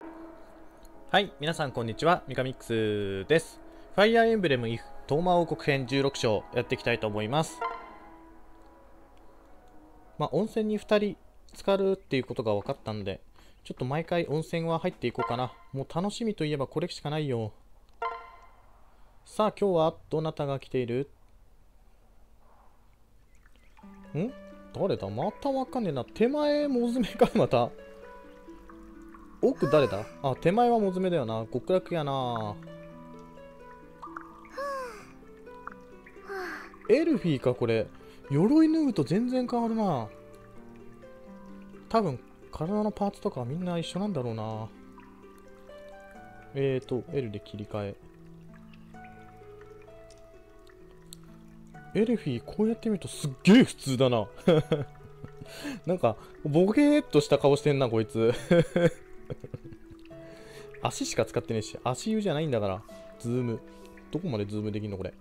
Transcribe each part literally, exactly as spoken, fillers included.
はい、皆さんこんにちは、ミカミックスです。ファイアーエンブレムイフトーマ王国編じゅうろく章やっていきたいと思います。まあ、温泉にふたり浸かるっていうことが分かったんで、ちょっと毎回温泉は入っていこうかな。もう楽しみといえばこれしかないよ。さあ、今日はどなたが来ている？ん？誰だ？またわかんねえな。手前モズメかまた。奥誰だ？あ、手前はモズメだよな。極楽やな。エルフィーかこれ。鎧脱ぐと全然変わるな。多分体のパーツとかみんな一緒なんだろうな。えーと L で切り替え。エルフィーこうやって見るとすっげえ普通だな。なんかボケーっとした顔してんなこいつ。足しか使ってねえし、足湯じゃないんだから。ズームどこまでズームできんのこれ。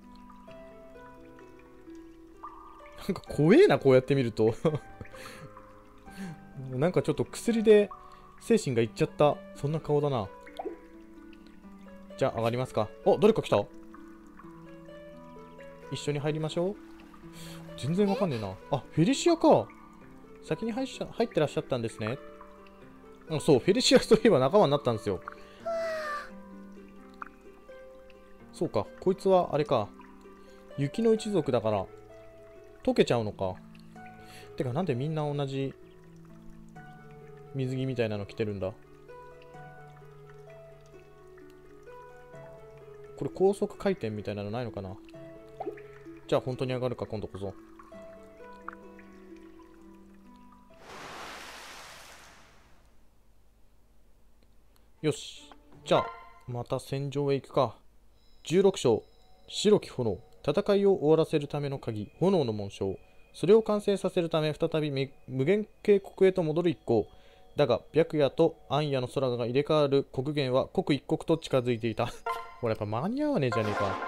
なんか怖えなこうやって見ると。なんかちょっと薬で精神がいっちゃったそんな顔だな。じゃあ上がりますか。あ、誰か来た。一緒に入りましょう。全然わかんねえな。あ、フェリシアか。先に入っしゃ入ってらっしゃったんですね。あ、そう、フェリシアといえば仲間になったんですよ。そうか、こいつはあれか。雪の一族だから溶けちゃうのか。てかなんでみんな同じ水着みたいなの着てるんだ。これ高速回転みたいなのないのかな。じゃあ本当に上がるか今度こそ。よし、じゃあまた戦場へ行くか。じゅうろく章白き炎。戦いを終わらせるための鍵、炎の紋章。それを完成させるため再び無限渓谷へと戻る一行だが、白夜と暗夜の空が入れ替わる刻限は刻一刻と近づいていた。これやっぱ間に合わねえじゃねえか。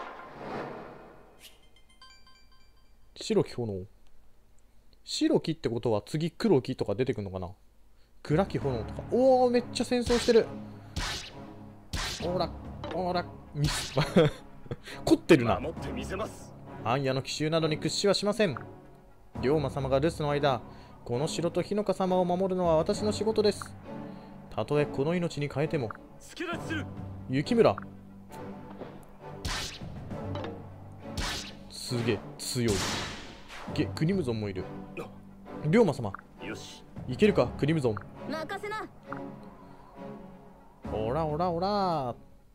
白き炎。白きってことは次黒きとか出てくるのかな。暗き炎とか。おお、めっちゃ戦争してる。おらおらミス。凝ってるな。暗夜の奇襲などに屈しはしません。龍馬様が留守の間、この城と日の香様を守るのは私の仕事です。たとえこの命に変えても。雪村すげえ強い。げクリムゾンもいる。龍馬様よしいけるかクリムゾン。任せな。おらおらおら。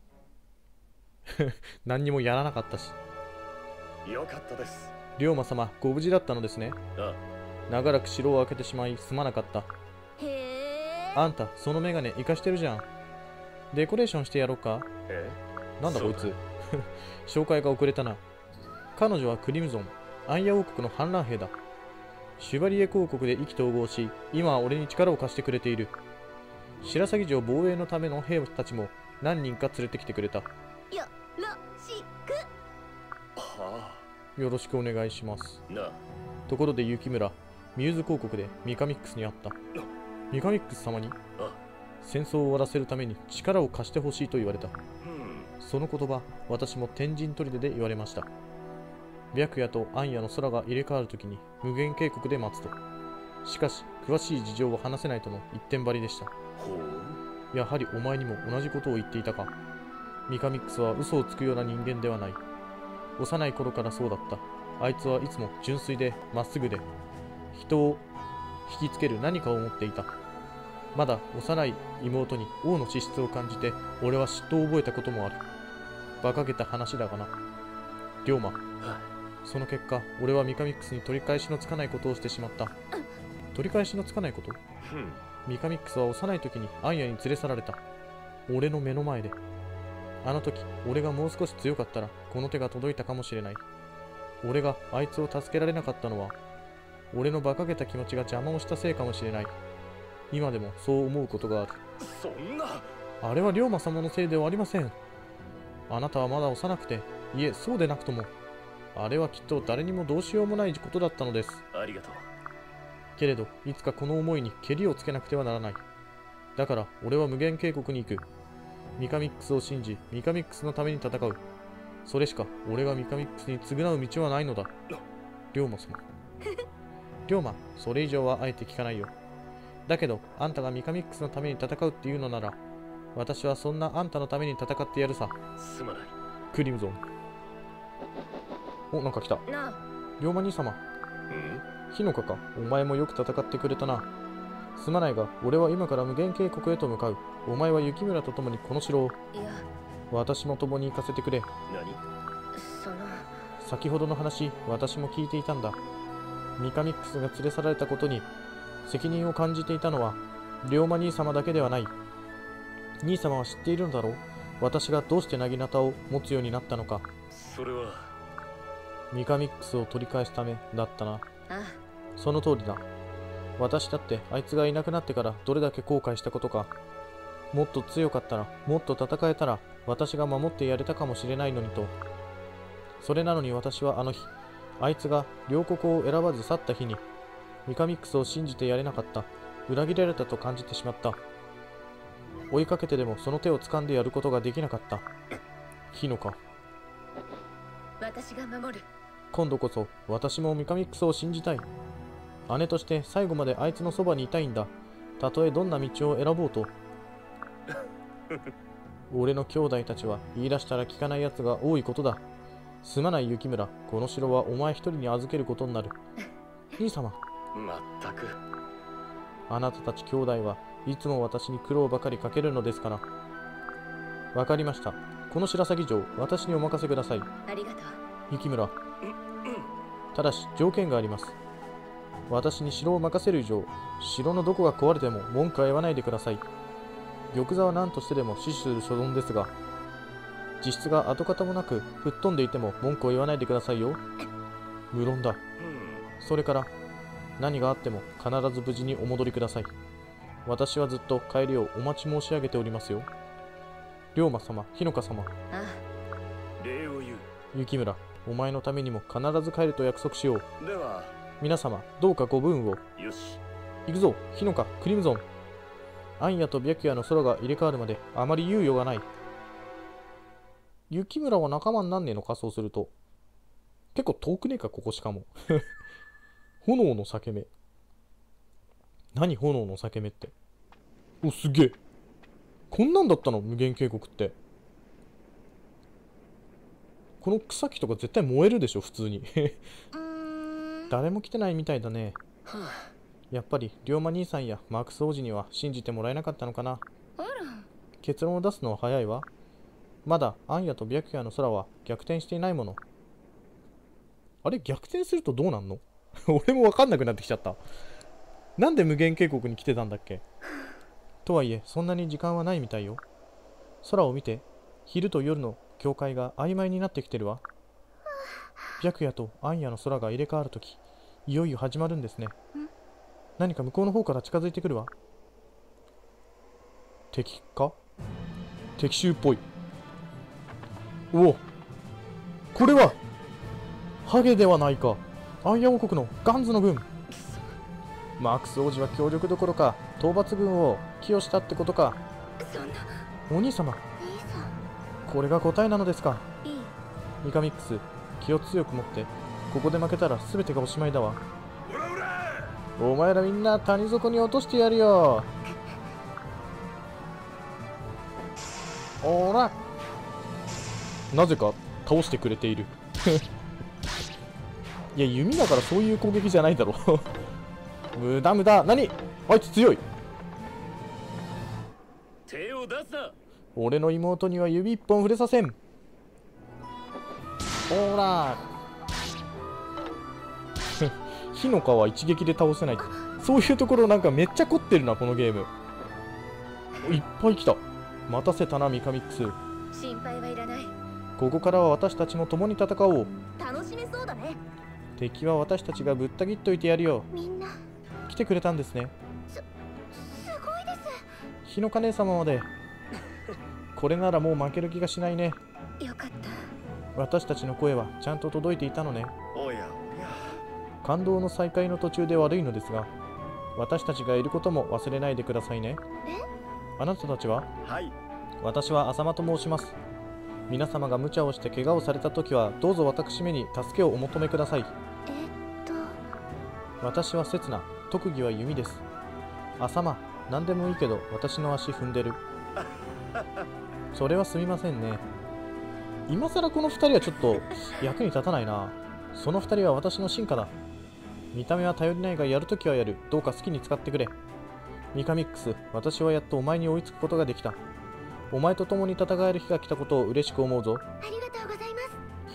何にもやらなかったし。 よかったです。 龍馬様ご無事だったのですね。 ああ、 長らく城を開けてしまいすまなかった。へえ。あんたそのメガネ生かしてるじゃん。デコレーションしてやろうか。 えなんだこいつ。紹介が遅れたな。彼女はクリムゾン、アンヤ王国の反乱兵だ。シュバリエ公国で意気投合し、今は俺に力を貸してくれている。白鷺城防衛のための兵たちも何人か連れてきてくれた。よろしく。 はあ、よろしくお願いします。 なあ、 ところで雪村、ミューズ公国でミカミックスに会った。ミカミックス様に戦争を終わらせるために力を貸してほしいと言われた。その言葉、私も天神砦で言われました。白夜と暗夜の空が入れ替わるときに無限渓谷で待つと。しかし詳しい事情を話せないとの一点張りでした。やはりお前にも同じことを言っていたか。ミカミックスは嘘をつくような人間ではない。幼い頃からそうだった。あいつはいつも純粋でまっすぐで人を引きつける何かを持っていた。まだ幼い妹に王の資質を感じて俺は嫉妬を覚えたこともある。馬鹿げた話だがな。龍馬、その結果俺はミカミックスに取り返しのつかないことをしてしまった。取り返しのつかないこと？ミカミックスは幼い時に暗夜に連れ去られた。俺の目の前で。あの時俺がもう少し強かったらこの手が届いたかもしれない。俺があいつを助けられなかったのは俺の馬鹿げた気持ちが邪魔をしたせいかもしれない。今でもそう思うことがある。 そんな。 あれは龍馬様のせいではありません。あなたはまだ幼くて、いえそうでなくともあれはきっと誰にもどうしようもないことだったのです。 ありがとう。 けれどいつかこの思いにけりをつけなくてはならない。 だから俺は無限渓谷に行く。ミカミックスを信じ、ミカミックスのために戦う。それしか俺がミカミックスに償う道はないのだ。龍馬様。龍馬、それ以上はあえて聞かないよ。だけど、あんたがミカミックスのために戦うっていうのなら、私はそんなあんたのために戦ってやるさ。 すまない。 クリムゾン。お、なんか来た。 なあ、 龍馬兄様。ヒノカか。お前もよく戦ってくれたな。すまないが、俺は今から無限渓谷へと向かう。お前は雪村と共にこの城を。 いや、 私も共に行かせてくれ。 何？ その、 先ほどの話、私も聞いていたんだ。ミカミックスが連れ去られたことに責任を感じていたのは、龍馬兄様だけではない。兄様は知っているのだろう。私がどうして薙刀を持つようになったのか。 それはミカミックスを取り返すためだったな。 ああ、 その通りだ。私だってあいつがいなくなってからどれだけ後悔したことか。もっと強かったら、もっと戦えたら、私が守ってやれたかもしれないのにと。それなのに私はあの日、あいつが両国を選ばず去った日に、ミカミックスを信じてやれなかった。裏切られたと感じてしまった。追いかけてでもその手を掴んでやることができなかった。ヒノか。 私が守る。 今度こそ私もミカミックスを信じたい。姉として最後まであいつのそばにいたいんだ。たとえどんな道を選ぼうと。俺の兄弟たちは言い出したら聞かない奴が多いことだ。すまない雪村、この城はお前一人に預けることになる。兄様。 まったく。 あなたたち兄弟はいつも私に苦労ばかりかけるのですから。わかりました。この白鷺城、私にお任せください。 ありがとう。 雪村。ただし条件があります。私に城を任せる以上、城のどこが壊れても文句は言わないでください。玉座は何としてでも死守する所存ですが、実質が跡形もなく吹っ飛んでいても文句を言わないでくださいよ。無論だ。それから、何があっても必ず無事にお戻りください。私はずっと帰りをお待ち申し上げておりますよ。龍馬様、日ノ香様。 ああ、礼を言う。 雪村、お前のためにも必ず帰ると約束しよう。 では、 皆様、どうかご分を。 よし。 行くぞ、日ノ香、クリムゾン。アンヤと白夜の空が入れ替わるまであまり猶予がない。雪村は仲間になんねえのか、そうすると。結構遠くねえか、ここしかも。炎の裂け目。何炎の裂け目って。お、すげえ。こんなんだったの、無限渓谷って。この草木とか絶対燃えるでしょ、普通に。誰も来てないみたいだね。やっぱり龍馬兄さんやマークス王子には信じてもらえなかったのかな。結論を出すのは早いわ。まだアンヤと白夜の空は逆転していないもの。あれ、逆転するとどうなんの？俺もわかんなくなってきちゃった。なんで無限渓谷に来てたんだっけ？とはいえ、そんなに時間はないみたいよ。空を見て、昼と夜の境界が曖昧になってきてるわ。白夜とアンヤの空が入れ替わるとき、いよいよ始まるんですね。何か向こうの方から近づいてくるわ。敵か？敵襲っぽい。おお、これはハゲではないか。アンヤ王国のガンズの軍。マークス王子は強力どころか討伐軍を寄与したってことか。 そんな。 お兄様、 兄さん。 これが答えなのですか。 いい。 ミカミックス、気を強く持って。ここで負けたら全てがおしまいだわ。 オラオラ。 お前らみんな谷底に落としてやるよ。おら、なぜか倒してくれている。いや、弓だからそういう攻撃じゃないだろ。無駄無駄。何？あいつ強い。 手を出すな。 俺の妹には指一本触れさせん。ほら。火の皮一撃で倒せない。そういうところなんかめっちゃ凝ってるな、このゲーム。いっぱい来た。待たせたな、ミカミックス。 心配はいらない。 ここからは私たちも共に戦おう。 楽しめそうだね。 敵は私たちがぶった切っといてやるよ。 みんな来てくれたんですね。 す、すごいです。 日の金様まで。これならもう負ける気がしないね。 よかった。 私たちの声はちゃんと届いていたのね。 おやおや。 感動の再会の途中で悪いのですが、私たちがいることも忘れないでくださいね。 え？ あなたたちは？ はい。 私は浅間と申します。皆様が無茶をして怪我をされたときは、どうぞ私めに助けをお求めください。 えっと私は刹那、特技は弓です。浅間、何でもいいけど、私の足踏んでる。それはすみませんね。今更この二人はちょっと役に立たないな。その二人は私の進化だ。見た目は頼りないが、やるときはやる。どうか好きに使ってくれ。ミカミックス、私はやっとお前に追いつくことができた。お前と共に戦える日が来たことを嬉しく思うぞ。 ありがとうございます。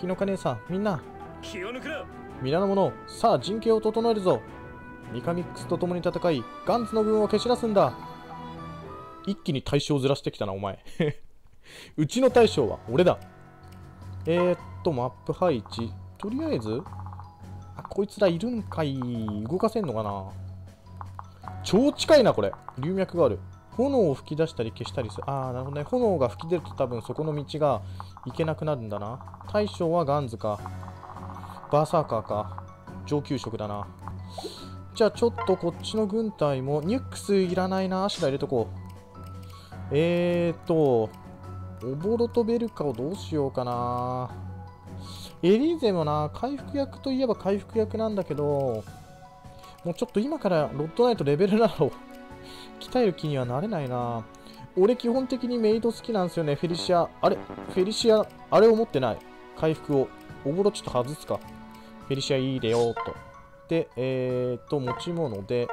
日の香姉さん、みんな気を抜くな。 皆の者、さあ陣形を整えるぞ。ミカミックスと共に戦い、ガンツの軍を蹴散らすんだ。一気に対象をずらしてきたな、お前。うちの大将は俺だ。えー、っと、マップ配置。とりあえず、あ、こいつらいるんかい。動かせんのかな。超近いな、これ。流脈がある。炎を吹き出したり消したりする。あー、なるほどね。炎が吹き出ると多分そこの道が行けなくなるんだな。大将はガンズか。バーサーカーか。上級職だな。じゃあちょっとこっちの軍隊も、ニュックスいらないな。アシュラ入れとこう。えーと、オボロとベルカをどうしようかな。エリーゼもな、回復役といえば回復役なんだけど、もうちょっと今からロッドナイトレベルなのを鍛える気にはなれないな。俺基本的にメイド好きなんですよね。フェリシア、あれフェリシア、あれを持ってない。回復を。オボロちょっと外すか。フェリシアいいでよーと。で、えーと、持ち物で、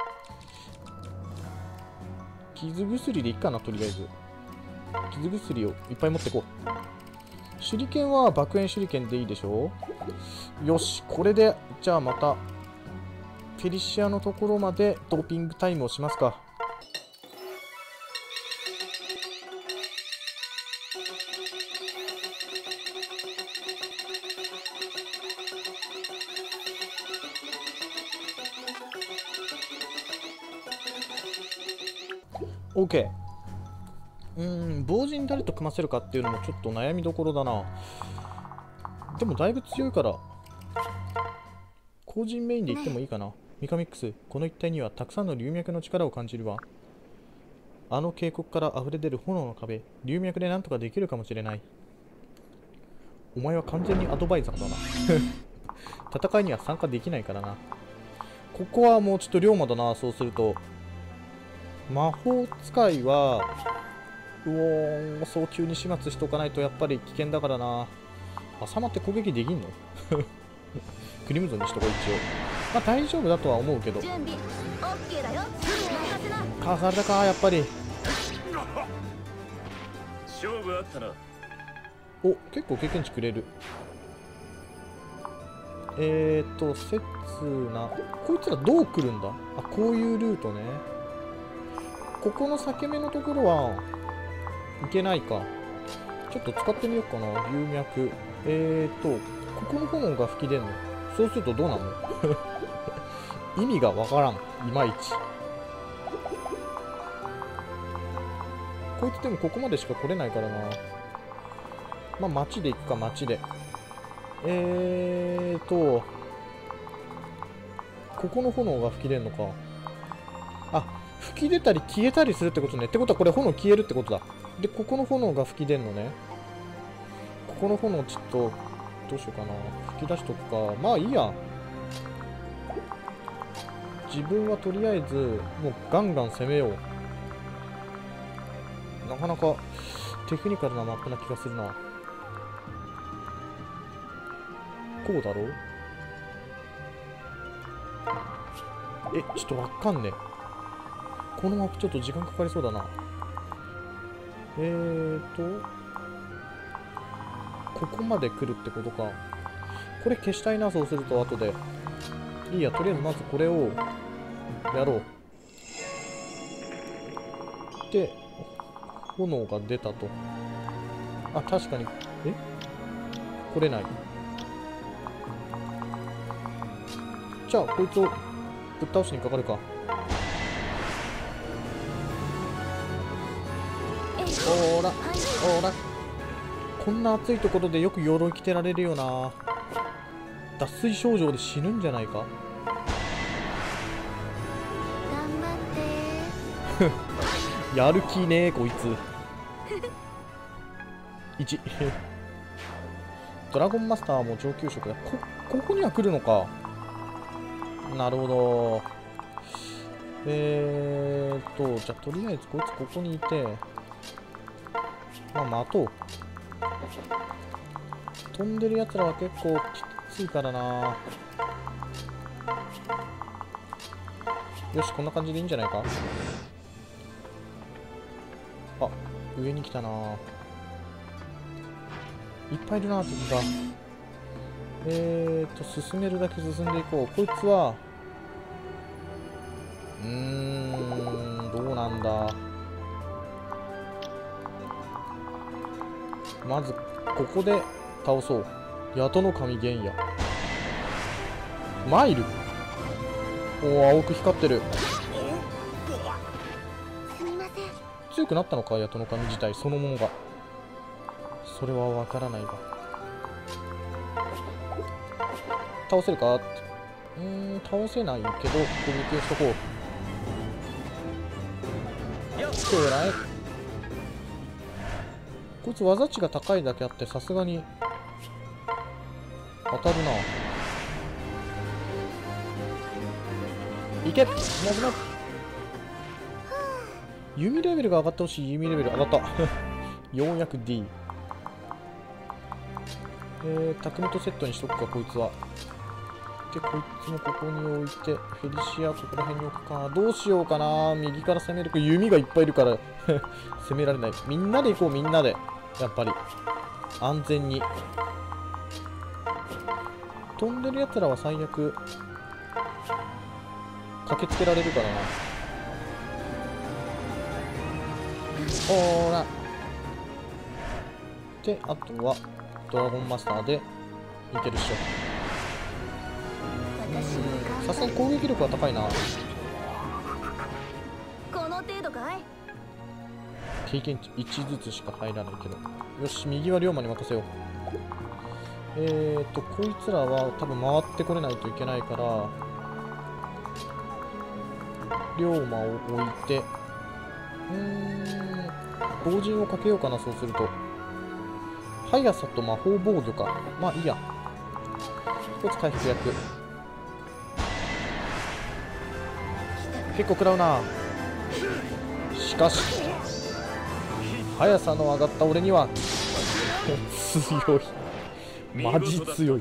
傷薬でいいかな、とりあえず。傷薬をいっぱい持ってこう。手裏剣は爆炎手裏剣でいいでしょう。よし、これで、じゃあまた、フェリシアのところまでドーピングタイムをしますか。OK。うーん、防塵誰と組ませるかっていうのもちょっと悩みどころだな。でもだいぶ強いから、後陣メインでいってもいいかな。ミカミックス、この一帯にはたくさんの流脈の力を感じるわ。あの渓谷から溢れ出る炎の壁、流脈でなんとかできるかもしれない。お前は完全にアドバイザーだな。戦いには参加できないからな。ここはもうちょっと龍馬だな、そうすると。魔法使いは、うおー、早急に始末しておかないとやっぱり危険だからな。浅間って攻撃できんの？クリムゾンにしとこう、一応。まあ大丈夫だとは思うけど。 準備 OK だよ。任せな。 かわされたか、やっぱり。 勝負あったな。 お、結構経験値くれる。えーと、刹那。こいつらどう来るんだ？あ、こういうルートね。ここの裂け目のところはいけないか。ちょっと使ってみようかな。流脈。えーと、ここの炎が吹き出んの。そうするとどうなの？意味がわからん。いまいち。こいつでもここまでしか来れないからな。まあ、街で行くか、街で。えーと、ここの炎が吹き出んのか。あ、吹き出たり消えたりするってことね。ってことはこれ炎消えるってことだ。で、ここの炎が吹き出んのね。ここの炎ちょっと、どうしようかな。吹き出しとくか。まあいいや。自分はとりあえず、もうガンガン攻めよう。なかなかテクニカルなマップな気がするな。こうだろう？え、ちょっとわかんねえ。このマップちょっと時間かかりそうだな。えーと、ここまで来るってことか。これ消したいな、そうすると後で。いいや、とりあえずまずこれをやろう。で、炎が出たと。あ、確かに。え？来れない。じゃあ、こいつをぶっ倒しにかかるか。おーら、おーら。こんな暑いところでよく鎧着てられるよな。脱水症状で死ぬんじゃないか。 頑張ってやる気ねえこいつ。いち ドラゴンマスターも上級職だ。こここには来るのか。なるほど。えーっとじゃあとりあえずこいつここにいて、まあ待とう。飛んでるやつらは結構きついからな。よし、こんな感じでいいんじゃないか。あ、上に来たな。いっぱいいるな、敵が。えーと、進めるだけ進んでいこう。こいつは、うーん、どうなんだ。まず、ここで倒そう。八戸の神玄也。マイル。おお、青く光ってる。 すみません。 強くなったのか、八戸の神自体そのものが。それはわからないが。倒せるかって。うーん、倒せないけど、攻撃をしとこう。よっしゃ、偉い。こいつ技値が高いだけあって、さすがに当たるな。いけ、もぐな。弓レベルが上がってほしい。弓レベル上がった。ようやく D。えー、匠とセットにしとくか、こいつは。で、こいつもここに置いて、フェリシアここら辺に置くか。どうしようかな。右から攻めるか。弓がいっぱいいるから攻められない。みんなで行こう、みんなで。やっぱり。安全に。飛んでる奴らは最悪、駆けつけられるからな。ほーら。で、あとは、ドラゴンマスターでいけるっしょ。うん、さすがに攻撃力は高いな。 この程度かい。 経験値いちずつしか入らないけど。よし、右は龍馬に任せよう。えーと、こいつらは多分回ってこれないといけないから、龍馬を置いて、うーん、防陣をかけようかな、そうすると。速さと魔法防御か。まあいいや。一つ回復役。結構食らうな。しかし、速さの上がった俺には強い。マジ強い。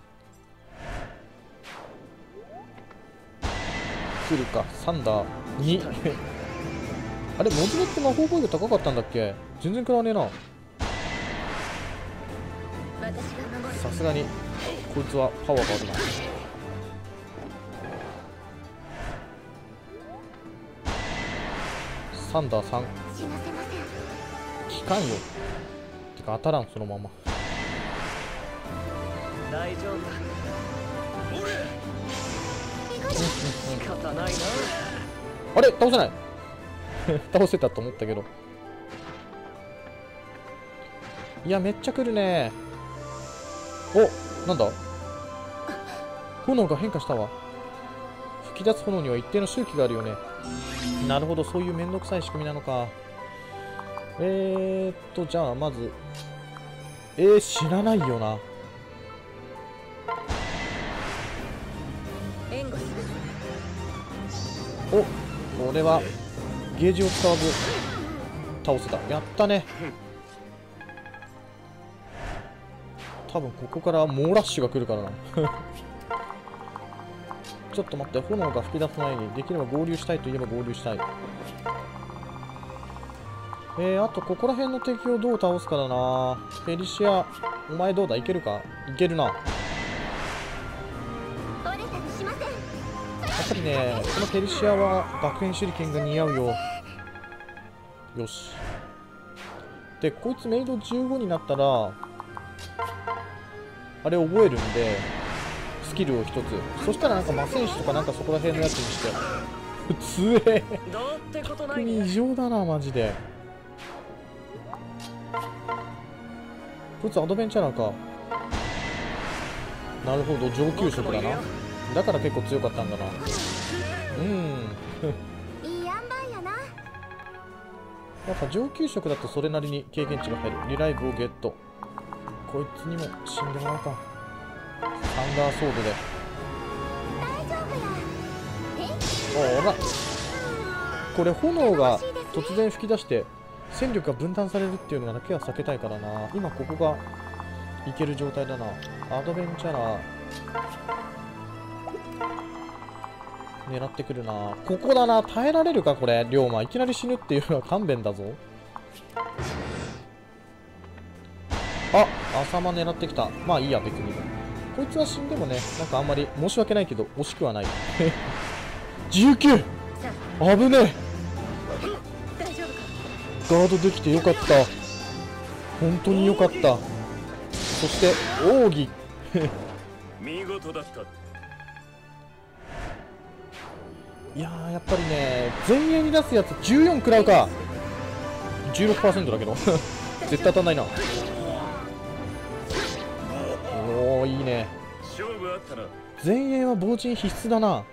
来るか、サンダーに。あれ、モズメって魔法防御高かったんだっけ。全然食らわねえな。さすがにこいつはパワーがあるな。サンダーさん効かんよ。てか当たらん、そのまま。 大丈夫だ。仕方ないな。 あれ、倒せない倒せたと思ったけど。いや、めっちゃ来るね。お、なんだ。炎が変化したわ。吹き出す炎には一定の周期があるよね。なるほど、そういうめんどくさい仕組みなのか。えーっと、じゃあまず、えー、知らないよな。お、これはゲージを使わず倒せた。やったね。多分ここから猛ラッシュが来るからなちょっと待って、炎が吹き出す前にできれば合流したいといえば合流したい。えー、あとここら辺の敵をどう倒すかだな。フェリシア、お前どうだ、いけるか。いけるな。やっぱりね、このフェリシアは爆炎手裏剣が似合うよ。よし。で、こいつメイドじゅうごになったらあれ覚えるんで、スキルをひとつ。そしたらなんか魔戦士とかなんかそこら辺のやつにして。強え。特に異常だな、マジで。こいつアドベンチャラーか。なるほど、上級職だな。だから結構強かったんだな。うんいい塩梅やな。 やっぱ上級職だとそれなりに経験値が入る。リライブをゲット。こいつにも死んでもらうか。サンダーソードで。 大丈夫おら、これ炎が突然吹き出して戦力が分断されるっていうのだけは避けたいからな。今ここがいける状態だな。アドベンチャラー狙ってくるな。ここだな。耐えられるかこれ。龍馬いきなり死ぬっていうのは勘弁だぞ。あ、浅間狙ってきた。まあいいや別に。こいつは死んでもね、なんかあんまり申し訳ないけど惜しくはない。じゅうきゅう、危ねえ。 大丈夫か。 ガードできてよかった。本当によかった。そして奥義。 見事だった。 いやーやっぱりね、前衛に出すやつじゅうよん食らうか。 じゅうろくパーセント だけど絶対当たんないな。おおいいね。 勝負あったな。 前衛は防塵必須だな。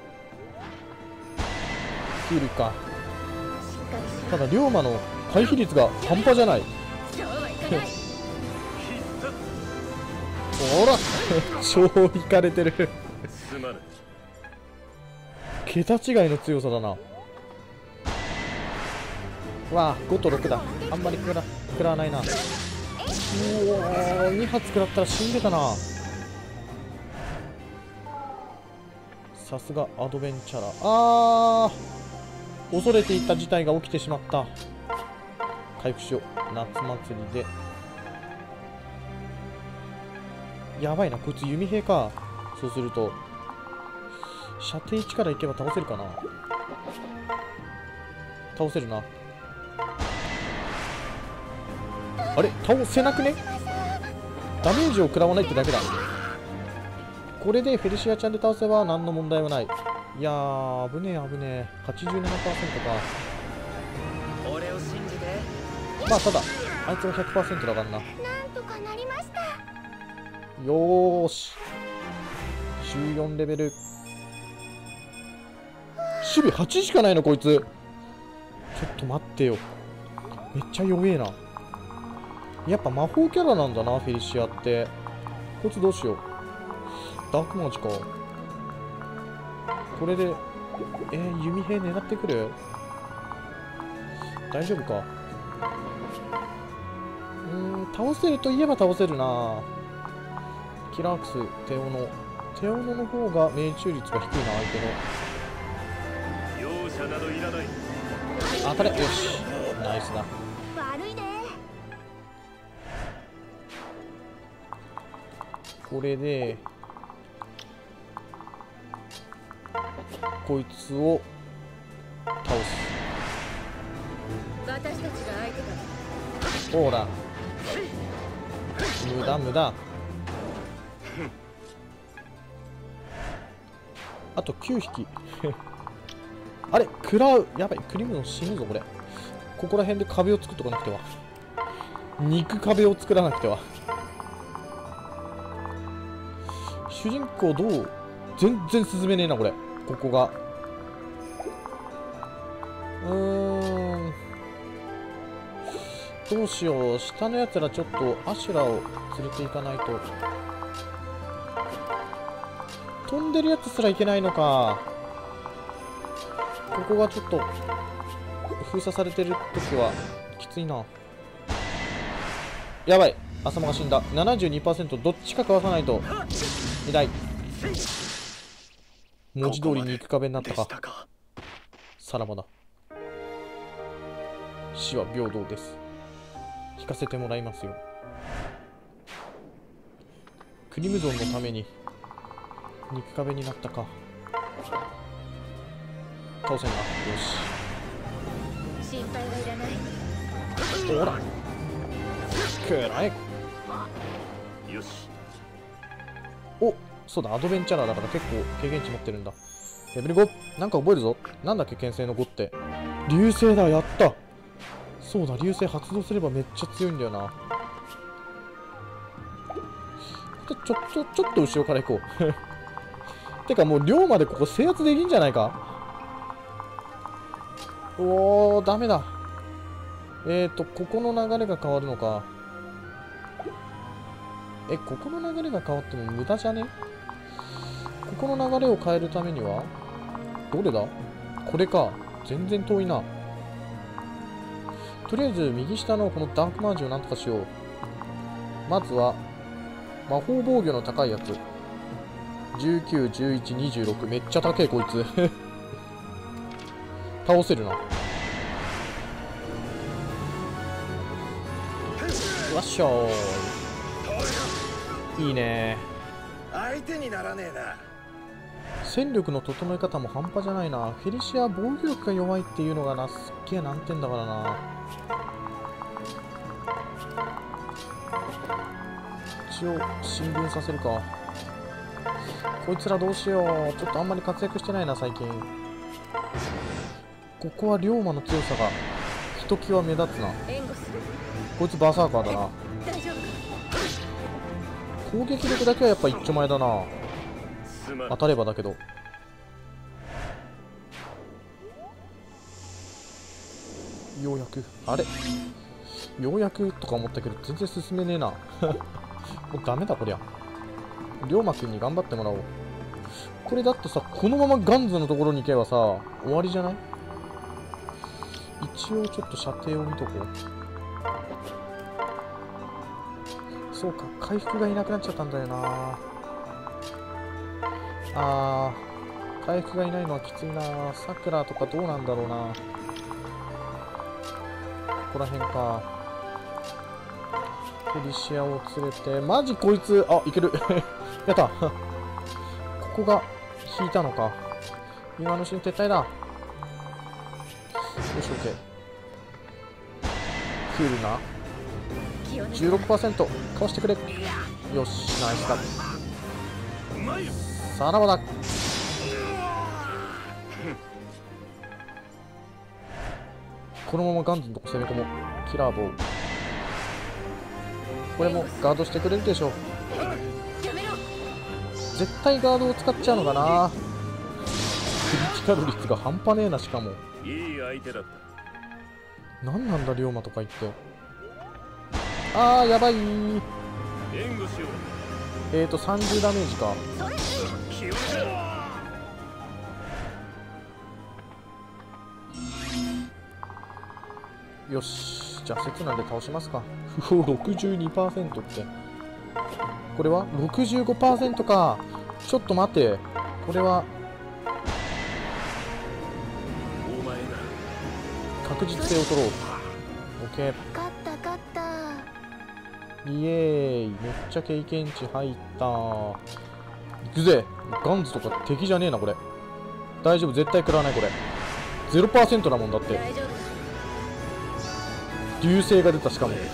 キュールか。ただ龍馬の回避率が半端じゃない。ほら超いかれてる。 すまぬ。 桁違いの強さだな。わあごとろくだ。あんまり食ら食らわないな。うおーに発食らったら死んでたな。さすがアドベンチャラー。あー恐れていた事態が起きてしまった。回復しよう。夏祭りでやばいな。こいつ弓兵か。そうすると射程いちからいけば倒せるかな。倒せるな。あれ倒せなくね。ダメージを食らわないってだけだ。これでフェリシアちゃんで倒せば何の問題もない。いやー危ねえ危ねえ。 はちじゅうななパーセント か。 俺を信じて。 まあただあいつは ひゃくパーセント だからな。 なんとかなりました。 よーしじゅうよんレベル。守備はちしかないのこいつ。ちょっと待ってよ。めっちゃ弱えな。やっぱ魔法キャラなんだなフェリシアって。こいつどうしよう。ダークマージか。これでえー、弓兵狙ってくる。大丈夫か。うーん倒せるといえば倒せるな。キラークステオノテオノの方が命中率が低いな相手の。 容赦などいらない。 当たれ。よしナイスだ。 悪いね。 これでこいつを倒す。 私たちが相手だ。 ほら無駄無駄。あときゅうひきあれ食らう。やばいクリムゾン死ぬぞこれ。ここら辺で壁を作っとかなくては。肉壁を作らなくては。主人公どう。全然進めねえなこれ。ここがうーんどうしよう。下のやつらちょっとアシュラを連れていかないと。飛んでるやつすらいけないのか。ここがちょっと封鎖されてる時はきついな。やばい浅間が死んだ。 ななじゅうにパーセント どっちかかわさないと。痛い。文字通り肉壁になったか。さらばだ。死は平等です。聞かせてもらいますよ。クリムゾンのために肉壁になったか。倒せんな。よし心配はいらない。 ほらくらえ。 よし。 おそうだアドベンチャラーだから結構経験値持ってるんだ。レベルご。なんか覚えるぞ。なんだっけ牽制のごって。流星だ。やった。そうだ流星発動すればめっちゃ強いんだよな。ちょちょちょちょっと後ろから行こうてかもう龍までここ制圧できんじゃないか。おーダメだ。 えーとここの流れが変わるのか。えここの流れが変わっても無駄じゃね。ここの流れを変えるためにはどれだこれか。全然遠いな。とりあえず右下のこのダークマージをなんとかしよう。まずは魔法防御の高いやつ。じゅうきゅう、じゅういち、にじゅうろく。めっちゃ高えこいつ倒せるな。わっしょーいいね。 相手にならねえな。 戦力の整え方も半端じゃないな。フェリシアは防御力が弱いっていうのがな、すっげえ難点だからな。一応進軍させるか。こいつらどうしよう。ちょっとあんまり活躍してないな最近。ここは龍馬の強さがひときわ目立つな。 援護する。 こいつバーサーカーだな。 大丈夫か。 攻撃力だけはやっぱ一丁前だな。 すまん。 当たればだけど。ようやくあれようやくとか思ったけど全然進めねえなもうダメだこりゃ。龍馬くんに頑張ってもらおう。これだってさ、このままガンズのところに行けばさ終わりじゃない。一応ちょっと射程を見とこう。そうか、回復がいなくなっちゃったんだよな。あー、回復がいないのはきついな。さくらとかどうなんだろうな。ここら辺か。フェリシアを連れて、マジこいつ、あ、いけるやった。ここが引いたのか。今のうちに撤退だ。よし、オッケー。クールな。 気を抜くな。 じゅうろくパーセント かわしてくれ。よし、ナイスだ。 うまいよ。 さらばだ。このままガンズのとこ攻め込もう。キラーボー。これもガードしてくれるでしょう。 やめろ。 絶対ガードを使っちゃうのかな。クリティカル率が半端ねえな。しかもいい相手だった。 何なんだ龍馬とか言って。あーやばいー。 援護しよう。 えーとさんじゅうダメージか。 気を抜け。 よし、じゃあ刹那で倒しますか。うお ろくじゅうにパーセント って、これは ろくじゅうごパーセント か。ちょっと待って、これはお前な。 確実性を取ろう。 OK。 勝った勝った。 イエーイ。めっちゃ経験値入った。行くぜ。ガンズとか敵じゃねえなこれ。大丈夫、絶対食らわないこれ。 ゼロパーセント だもんだって。 大丈夫だ。 流星が出た。しかもこ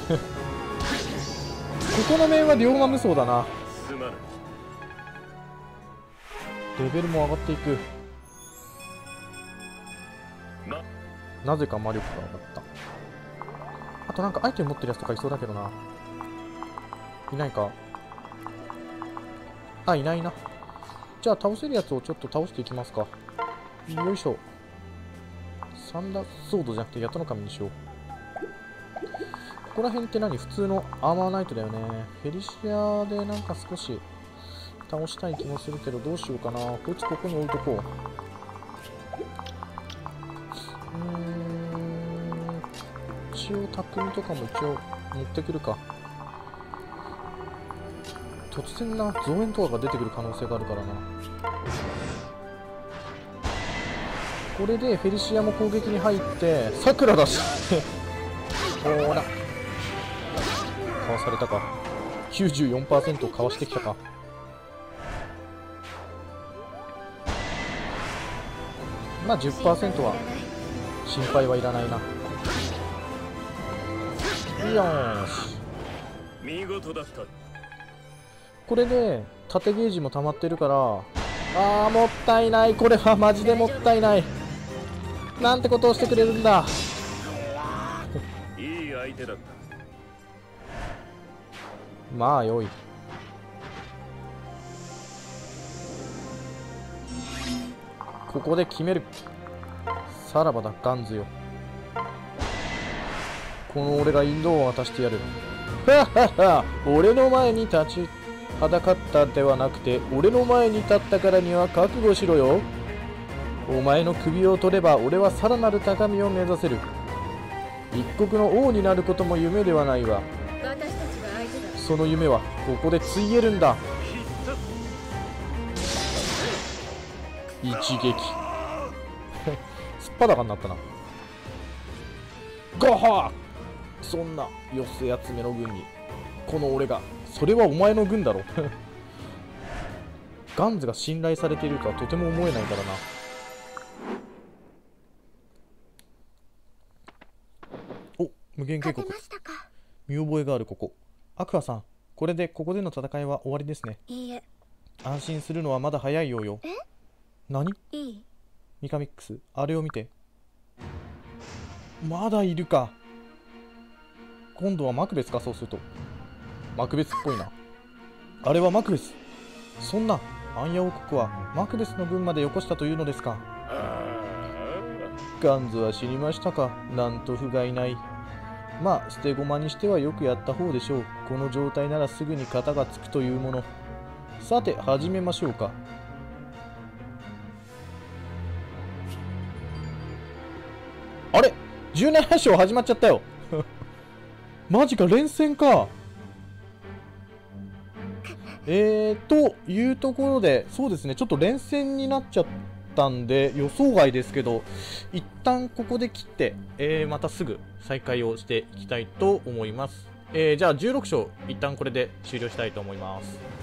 この面は龍馬無双だな。 すまない。 レベルも上がっていく。 ま、 なぜか魔力が上がった。あとなんかアイテム持ってるやつとかいそうだけどな。いないか。あ、いないな。じゃあ倒せるやつをちょっと倒していきますか。よいしょ。サンダーソードじゃなくてヤトの神にしよう。ここら辺って何？普通のアーマーナイトだよね。フェリシアでなんか少し倒したい気もするけど、どうしようかな。こいつここに置いとこう。うーん。一応匠とかも一応持ってくるか。突然な増援とかが出てくる可能性があるからな。これでフェリシアも攻撃に入ってさくらだしほーらかわされたか。 きゅうじゅうよんパーセント かわしてきたか。まあ じゅっパーセント は心配はいらないな。よーし、 見事だった。 これで縦ゲージも溜まってるから、あーもったいない。これはマジでもったいない。なんてことをしてくれるんだ。 いい相手だった。 まあよい。ここで決める。さらばだガンズよ。 この俺が引導を渡してやる。はっはっは、俺の前に立ちはだかったではなくて、俺の前に立ったからには覚悟しろよ。お前の首を取れば俺はさらなる高みを目指せる。一国の王になることも夢ではないわ。 私たちが相手だ。 その夢はここでついえるんだ。一撃すっぱだかになったな。ガハー、そんな寄せ集めの軍にこの俺が、それはお前の軍だろガンズが信頼されているとはとても思えないからな。お、無限警告。 勝てましたか？ 見覚えがあるここ。アクアさん、これでここでの戦いは終わりですね。 いいえ。 安心するのはまだ早いようよ。 え？ 何？ いい？ ミカミックス、あれを見て。まだいるか。今度はマクベスか。そうするとマクベスっぽいな。あれはマクベス。そんな、アンヤ王国はマクベスの軍までよこしたというのですか。ガンズは死にましたか。なんと不甲斐ない。まあ捨て駒にしてはよくやった方でしょう。この状態ならすぐに型がつくというもの。さて始めましょうか。あれ、じゅうなな章始まっちゃったよマジか、連戦か。えーというところで、そうですね、ちょっと連戦になっちゃったんで予想外ですけど、一旦ここで切って、えー、またすぐ再開をしていきたいと思います。えー、じゃあじゅうろく章一旦これで終了したいと思います。